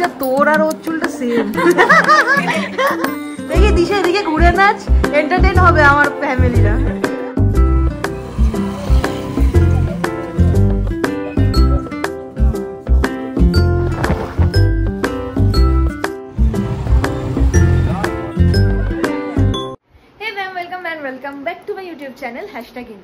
দিশা তোর আর ওর চুলটা সেম। দেখি দিশা এদিকে ঘুরে নাচ, এন্টারটেইন হবে আমার ফ্যামিলিরা। Welcome back to my YouTube channel #Hindu।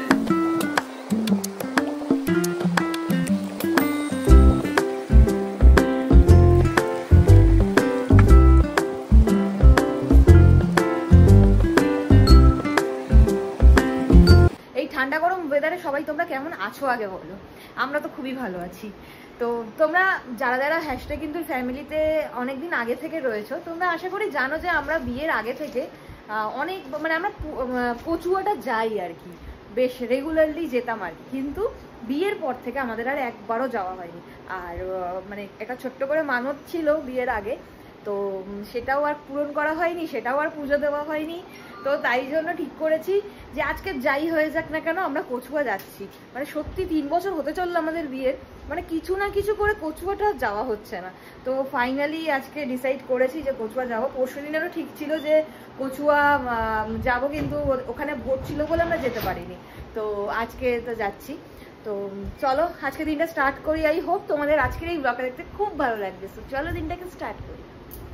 এই ঠান্ডা গরম ওয়েদারে সবাই তোমরা কেমন আছো আগে বলো। আমরা তো খুবই ভালো আছি। তো তোমরা যারা যারা #Hindu ফ্যামিলিতে অনেকদিন আগে থেকে রয়েছো, তোমরা আশা করি জানো যে আমরা বিয়ের আগে থেকে অনেক মানে আমরা কচুয়াটা যাই আর কি, বেশ রেগুলারলি যেতাম আর কি, কিন্তু বিয়ের পর থেকে আমাদের আর একবারও যাওয়া হয়নি। আর মানে একটা ছোট্ট করে মানত ছিল বিয়ের আগে, তো সেটাও আর পূরণ করা হয়নি, সেটাও আর পুজো দেওয়া হয়নি। তো তাই জন্য ঠিক করেছি যে আজকে যাই হয়ে যাক না কেন আমরা কচুয়া যাচ্ছি। মানে সত্যি 3 বছর হতে চললো আমাদের বিয়ের, মানে কিছু না কিছু করে কচুয়াটা যাওয়া হচ্ছে না। তো ফাইনালি আজকে ডিসাইড করেছি যে কচুয়া যাবো। পরশু দিনেরও ঠিক ছিল যে কচুয়া যাবো, কিন্তু ওখানে ভোট ছিল বলে আমরা যেতে পারিনি। তো আজকে তো যাচ্ছি। তো চলো আজকে দিনটা স্টার্ট করি। আই হোপ তোমাদের আজকের এই ব্লগটা দেখতে খুব ভালো লাগবে। তো চলো দিনটাকে স্টার্ট করি।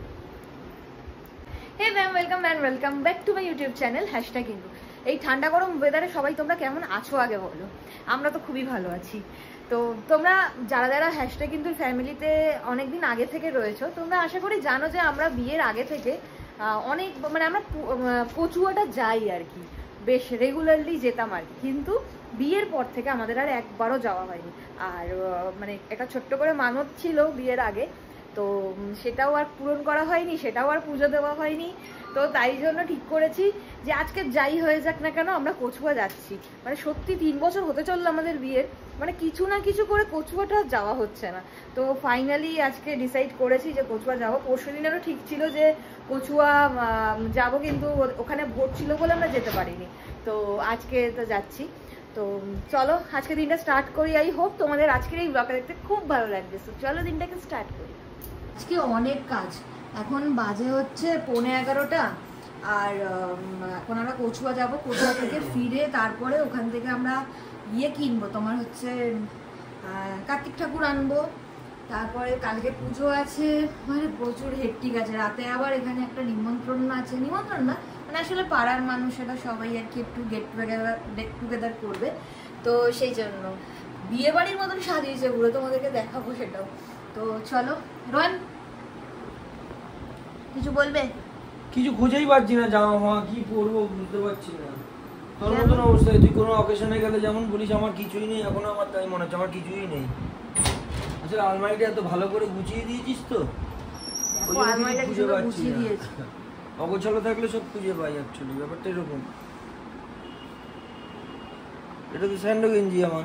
Hey ma'am, welcome back to my YouTube channel #Hindu। এই ঠান্ডা গরম ওয়েদারে সবাই তোমরা কেমন আছো আগে বলো। আমরা তো খুবই ভালো আছি। তো তোমরা যারা যারা #Hindu ফ্যামিলিতে অনেকদিন আগে থেকে রয়েছো, তোমরা আশা করি জানো যে আমরা বিয়ের আগে থেকে অনেক মানে আমরা কচুয়াটা যাই আর কি, বেশ রেগুলারলি যেতাম আর কি, কিন্তু বিয়ের পর থেকে আমাদের আর একবারও যাওয়া হয়নি। আর মানে একটা ছোট্ট করে মানত ছিল বিয়ের আগে, তো সেটাও আর পূরণ করা হয়নি, সেটাও আর পুজো দেওয়া হয়নি। তো তাই জন্য ঠিক করেছি যে আজকে যাই হয়ে যাক না কেন আমরা কচুয়া যাচ্ছি। মানে সত্যি 3 বছর হতে চললো আমাদের বিয়ের, মানে কিছু না কিছু করে কচুয়াটা যাওয়া হচ্ছে না। তো ফাইনালি আজকে ডিসাইড করেছি যে কচুয়া যাবো। পরশু দিনেরও ঠিক ছিল যে কচুয়া যাবো, কিন্তু ওখানে ভোট ছিল বলে আমরা যেতে পারিনি। তো আজকে তো যাচ্ছি। তো চলো আজকে দিনটা স্টার্ট করি। আই হোপ তোমাদের আজকের এই ব্লগটা দেখতে খুব ভালো লাগবে। তো চলো দিনটাকে স্টার্ট করি। আজকে অনেক কাজ। এখন বাজে হচ্ছে 11:15, আর এখন আমরা কচুয়া যাব। কচুয়া থেকে ফিরে তারপরে ওখান থেকে আমরা কিনবো, তোমার হচ্ছে কার্তিক ঠাকুর আনবো। তারপরে কালকে পুজো আছে, মানে প্রচুর হেক্টিক আছে। রাতে আবার এখানে একটা নিমন্ত্রণ আছে, নিমন্ত্রণ না মানে আসলে পাড়ার মানুষেরা সবাই আর কি একটু গেট টুগেদার করবে। তো সেই জন্য বিয়ে বাড়ির মতন সাজিয়েছে পুরো, তোমাদেরকে দেখাবো সেটাও। তো চলো। রন কিছু বলবে? কিছু খুঁজেই পাচ্ছি না, জামা ফামা কি পরবো বুঝতে পারছি না। তোর মতন অবস্থায় তুই কোনো অকেশনে গেলে যেমন বলিস আমার কিছুই নেই, এখন আমার তাই মনে হচ্ছে আমার কিছুই নেই। আসলে আলমারিটা এত ভালো করে গুছিয়ে দিয়েছিস তো, খুঁজে পাচ্ছি না। অগোছালো থাকলে সব খুঁজে পাই, অ্যাকচুয়ালি ব্যাপারটা এরকম। এটা তো স্যান্ডো গেঞ্জি আমার।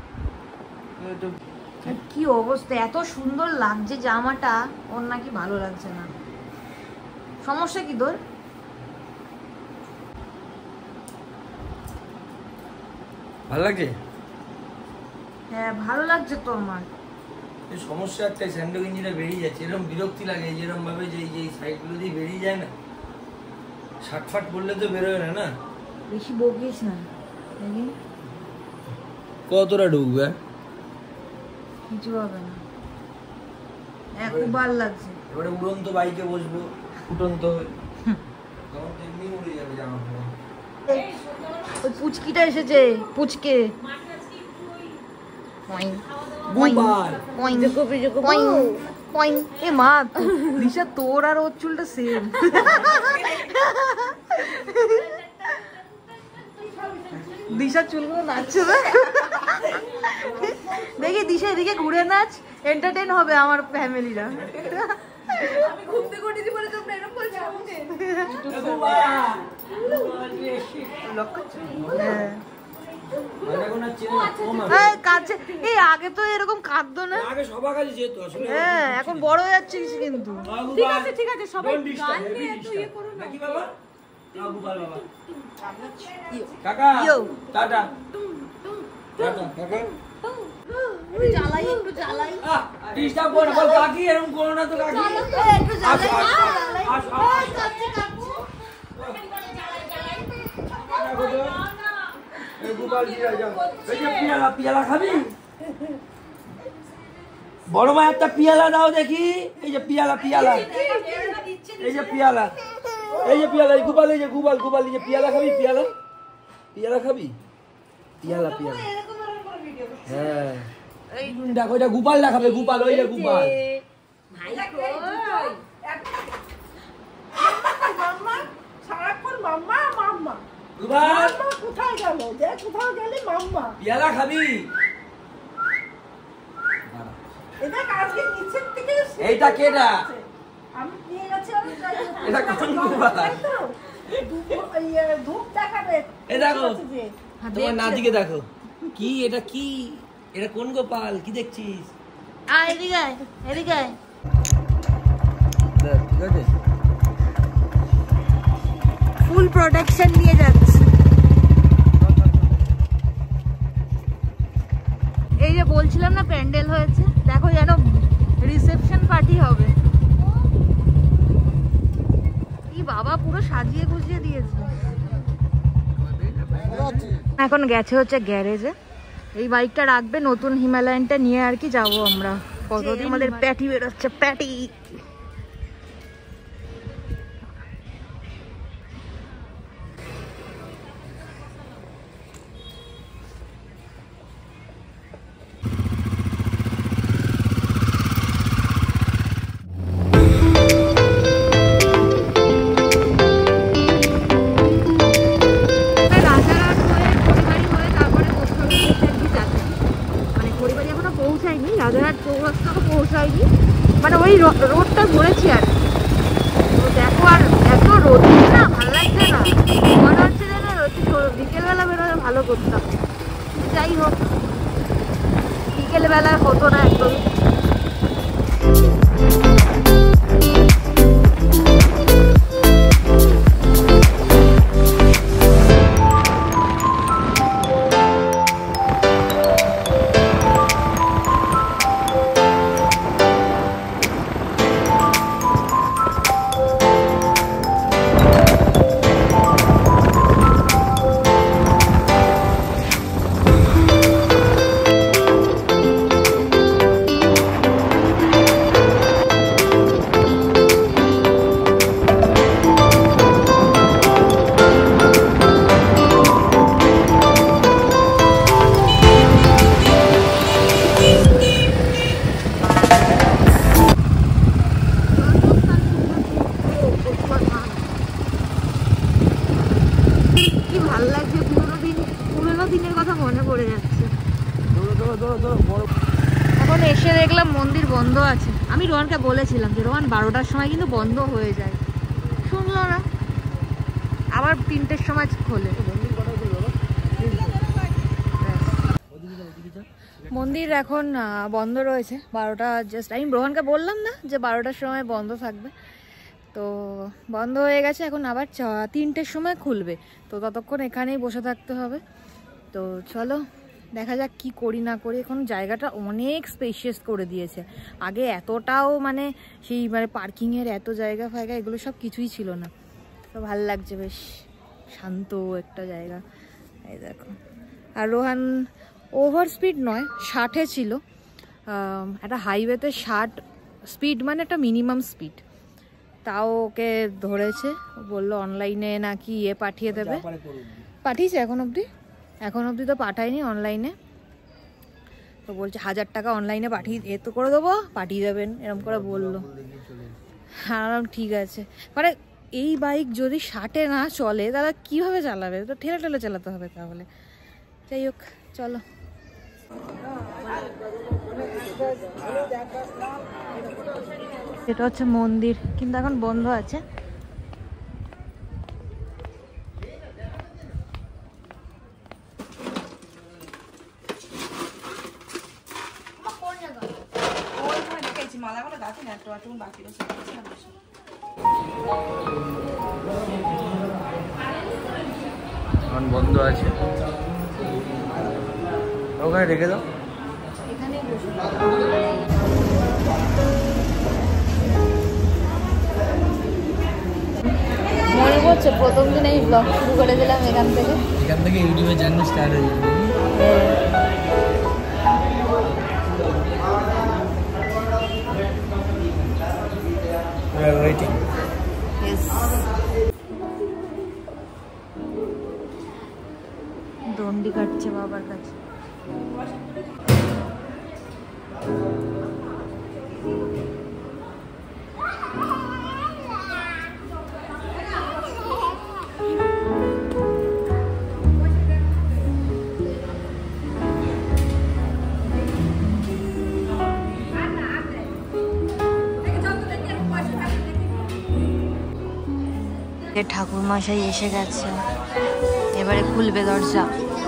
কি অবস্থা, এত সুন্দর লাগছে জামাটা, ওর নাকি ভালো লাগছে না। সমস্যা কি তোর? ভালো লাগছে? হ্যাঁ ভালো লাগছে তো আমার। এই সমস্যা একটাই, স্যান্ডো গেঞ্জিটা বেরিয়ে যাচ্ছে, এরকম বিরক্তি লাগে যেরকম ভাবে যে এই সাইডগুলো দিয়ে বেরিয়ে যায় না, শার্ট ফাট পরলে তো বেরোয় না। না বেশি বকিস না। কতটা ঢুকবে? কিছু হবে না, খুব ভালো লাগছে। এবারে উড়ন্ত বাইকে বসবো, ফুটন্ত তখন তেমনি উড়ে যাবে জামা কাপড়। ওই পুচকিটা এসেছে, পুচকে এ মা দিশা তোর আর ওর চুলটা সেম। দিশা চুলগুলো নাচছে না, দেখি দিশা এদিকে ঘুরে নাচ, এন্টারটেইন হবে আমার ফ্যামিলিরা। আগে তো এরকম কাঁদতো না, হ্যাঁ এখন বড় হয়ে যাচ্ছিস কিন্তু। ঠিক আছে সবাই গান নিয়ে একটু ইয়ে করো না। কাকা টাটা টাটা কাকা ডিস্টার্ব করো বল কাকি, এরকম করো না তো কাকি। পিয়ালা খাবি? বড় মা একটা পিয়ালা দাও দেখি। এই যে পিয়ালা, পিয়ালা, এই যে পিয়ালা, এই যে পিয়ালা, এই গোপাল, এই যে গোপাল, গোপাল, এই যে পিয়ালা খাবি? পিয়ালা, পিয়ালা খাবি? পিয়ালা, পিয়ালা, হ্যাঁ দেখো এটা গোপাল দেখাবে, গোপাল, ওই যে গোপাল। পিয়ালা খাবি? এইটা কেডা? এটা কোন গোপাল? এই দেখো তোমার নাতিকে দেখো, কি এটা, কি এটা, কোন গোপাল? কি দেখছিস? এদিকে এদিকে ঠিক আছে, ফুল প্রোটেকশন নিয়ে যাচ্ছে। এই যে বলছিলাম না প্যান্ডেল হয়েছে, দেখো যেন রিসেপশন পার্টি হবে। কি বাবা, পুরো সাজিয়ে গুজিয়ে দিয়েছে। এখন গেছে হচ্ছে গ্যারেজে, এই বাইকটা রাখবে, নতুন হিমালয়ানটা নিয়ে আর কি যাবো আমরা। কতদিন আমাদের প্যাটি বেরোচ্ছে, প্যাটি। রাজারহাট চৌরাস্তাও পৌঁছায়নি, মানে ওই রোডটা ধরেছি আর তো দেখো। আর এত রোদ না, ভালো লাগছে না, মনে হচ্ছে যেন বিকেলবেলা বেরোলে ভালো করতাম। যাই হোক, বিকেলবেলা হতো না একদমই। এখন এসে দেখলাম মন্দির বন্ধ আছে। আমি রোহানকে বলেছিলাম যে রোহান 12টার সময় কিন্তু বন্ধ হয়ে যায়, শুনলো না, আবার 3টের সময় খোলে। মন্দির এখন বন্ধ রয়েছে 12টা জাস্ট। আমি রোহানকে বললাম না যে 12টার সময় বন্ধ থাকবে, তো বন্ধ হয়ে গেছে। এখন আবার 3টের সময় খুলবে, তো ততক্ষণ এখানেই বসে থাকতে হবে। তো চলো দেখা যাক কি করি না করি। এখন জায়গাটা অনেক স্পেশিয়াস করে দিয়েছে, আগে এতটাও মানে সেই মানে পার্কিংয়ের এত জায়গা ফায়গা এগুলো সব কিছুই ছিল না। তো ভাল লাগছে, বেশ শান্ত একটা জায়গা। এই দেখো, আর রোহান ওভার স্পিড নয়, 60-এ ছিল। একটা হাইওয়েতে 60 স্পিড মানে একটা মিনিমাম স্পিড, তাও ওকে ধরেছে। বললো অনলাইনে নাকি পাঠিয়ে দেবে, পাঠিয়েছে এখন অবধি তো পাঠায়নি অনলাইনে। তো বলছে 1000 টাকা অনলাইনে পাঠিয়ে তো করে দেবো, পাঠিয়ে দেবেন এরকম করে বললো। হ্যাঁ ঠিক আছে, মানে এই বাইক যদি 60-এ না চলে তাহলে কীভাবে চালাবে? তো ঠেলে ঠেলে চালাতে হবে তাহলে। যাই হোক চলো। এটা হচ্ছে মন্দির, কিন্তু এখন বন্ধ আছে। বন্ধ আছে, ওখানে রেখে দাও। এখানে মনে পড়ছে প্রথম দিন এই ব্লগ শুরু করে দিলাম এখান থেকে ইউটিউবে জার্নি স্টার্ট হয়ে যাবে। Waiting. Yes. দণ্ডি কাটছে বাবার কাছে। ঠাকুর মশাই এসে গেছে, এবারে খুলবে দরজা।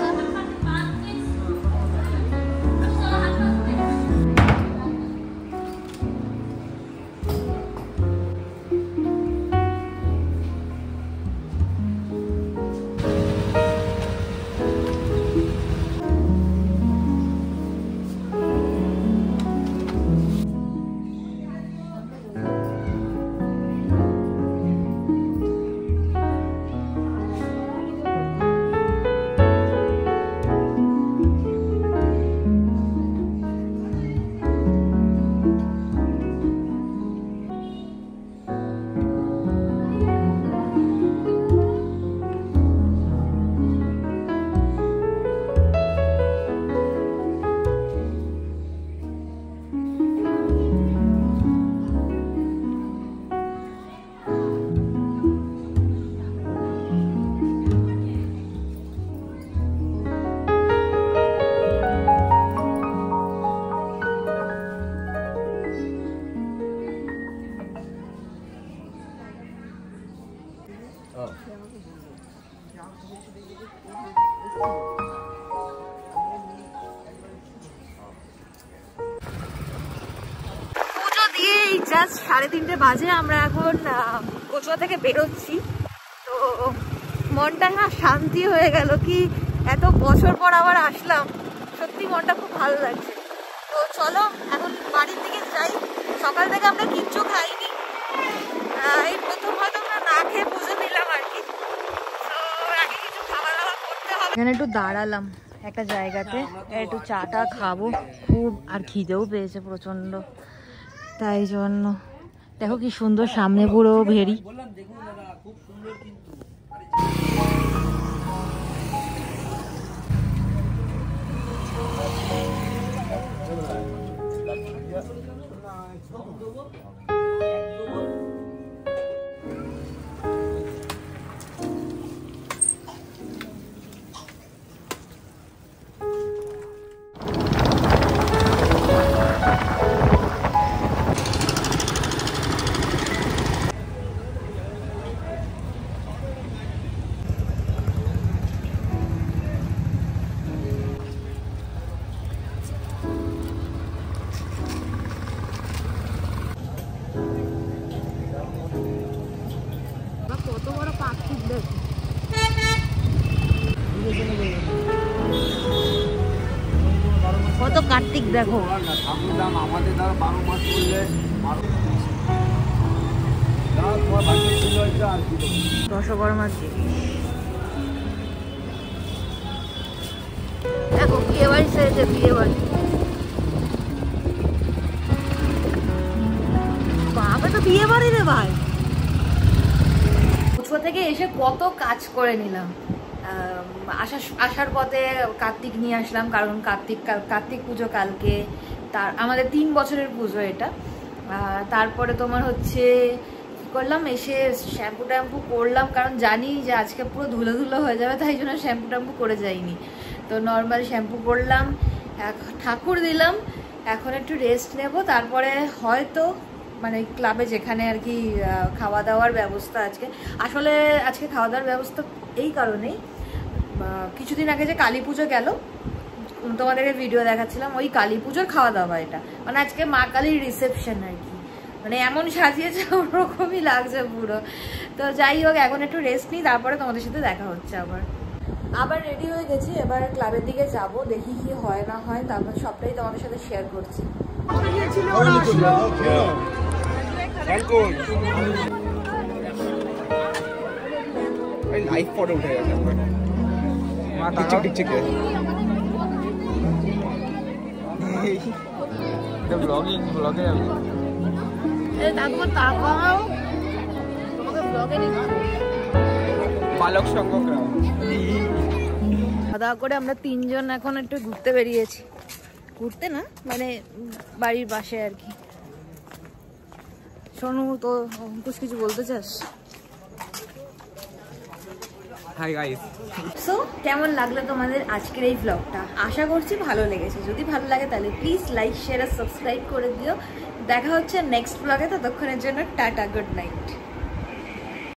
পুজো দিয়ে এই জাস্ট 3:30 বাজে আমরা এখন কচুয়া থেকে বেরোচ্ছি। তো মনটা না শান্তি হয়ে গেল, কি এত বছর পর আবার আসলাম, সত্যি মনটা খুব ভালো লাগছে। তো চলো এখন বাড়ির দিকে যাই। সকাল থেকে আমরা কিচ্ছু খাইনি, এই প্রথম হয়তো আমরা না খেয়ে পুজো দিলাম আর কি। তো আগে কিছু খাওয়া দাওয়া করতে হবে। এখানে একটু দাঁড়ালাম একটা জায়গাতে, একটু চাটা খাবো, খুব আর খিদেও পেয়েছে প্রচন্ড, তাই জন্য। দেখো কি সুন্দর সামনে পুরো ভেরি। কত বড় কার্তিক দেখো, কত কার্তিক দেখো। আমাদের দ্বারা 12 মাস করলে 10/12 জিনিস দেখো, বিয়ে বাড়ি সেরেছে, বিয়ে বাড়ি। বাবা তো বিয়ে বাড়ি রে ভাই। কচুয়া থেকে এসে কত কাজ করে নিলাম। আসার পথে কার্তিক নিয়ে আসলাম, কারণ কার্তিক পুজো কালকে, তার আমাদের 3 বছরের পুজো এটা। তারপরে তোমার হচ্ছে কি করলাম, এসে শ্যাম্পু ট্যাম্পু করলাম, কারণ জানি যে আজকে পুরো ধুলো ধুলো হয়ে যাবে, তাই জন্য শ্যাম্পু ট্যাম্পু করে যাইনি। তো নর্মাল শ্যাম্পু করলাম, ঠাকুর দিলাম, এখন একটু রেস্ট নেব। তারপরে হয়তো মানে ক্লাবে যেখানে আর কি খাওয়া দাওয়ার ব্যবস্থা আসলে আজকে খাওয়া দাওয়ার ব্যবস্থা এই কারণেই, কিছুদিন আগে যে কালী পুজো গেল, তোমাদেরকে ভিডিও দেখাচ্ছিলাম, ওই কালী পুজোর খাওয়া দাওয়া এটা, মানে আজকে মা কালীর রিসেপশন আর কি, মানে এমন সাজিয়েছে ওরকমই লাগছে পুরো। তো যাই হোক, এখন একটু রেস্ট নিই, তারপরে তোমাদের সাথে দেখা হচ্ছে আবার। আবার রেডি হয়ে গেছি, এবার ক্লাবের দিকে যাব, দেখি কি হয় না হয়, তারপর সবটাই তোমাদের সাথে শেয়ার করছি। লাইভ ফটো উঠে গেছে ব্লগিং ব্লগে বালক সংঘকরা খাওয়া দাওয়া করে আমরা তিনজন এখন একটু ঘুরতে বেরিয়েছি, ঘুরতে না মানে বাড়ির পাশে আর কি। সোনু তো অঙ্কুশ কিছু বলতে চাস? Hi guys. সো কেমন লাগলো তোমাদের আজকের এই ব্লগটা? আশা করছি ভালো লেগেছে। যদি ভালো লাগে তাহলে প্লিজ লাইক শেয়ার আর সাবস্ক্রাইব করে দিও। দেখা হচ্ছে নেক্সট ব্লগে, ততক্ষণের জন্য টাটা, গুড নাইট।